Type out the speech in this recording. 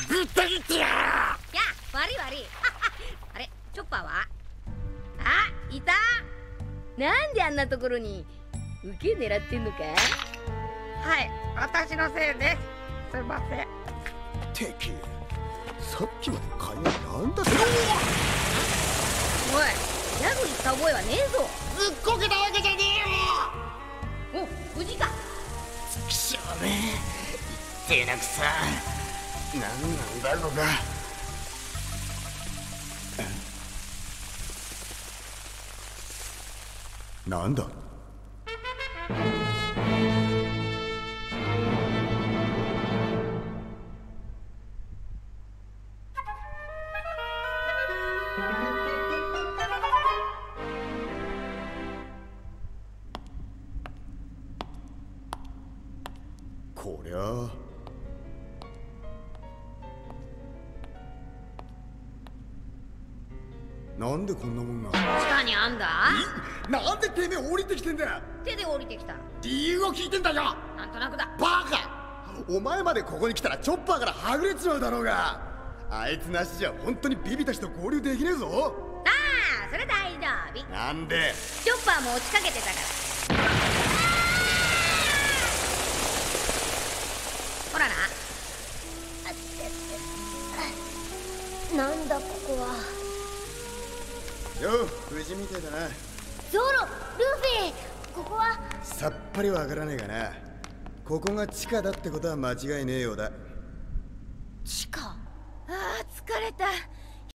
ぶった切ってやる。いや、 悪いあれ、チョッパーは？あ、いた。なんであんなところに受け狙ってんのか？ はい、私のせいです。すいません。 敵、さっきまで会話なんだって。 おい、ギャグ言った覚えはねえぞ。 ずっこけたわけじゃねえよ。お、無事か。 きしょうね。言ってなくさ。なんなんだろうが。 なんだ。こりゃあなんでこんなもんが地下にあんだ。 なんでてめえ降りてきてんだ。 手で降りてきた。 理由を聞いてんだよ。 なんとなくだ。 バカ、お前までここに来たらチョッパーからはぐれちまうだろうが。あいつなしじゃ本当にビビたちと合流できねえぞ。 ああ、それ大丈夫。 なんで。 チョッパーも落ちかけてたから。ほらな。 なんだここは。 よう、無事みてえだな。 ゾロ、ルフィ、ここは。 さっぱりわからねえがな。ここが地下だってことは間違いねえようだ。 地下。ああ、疲れた。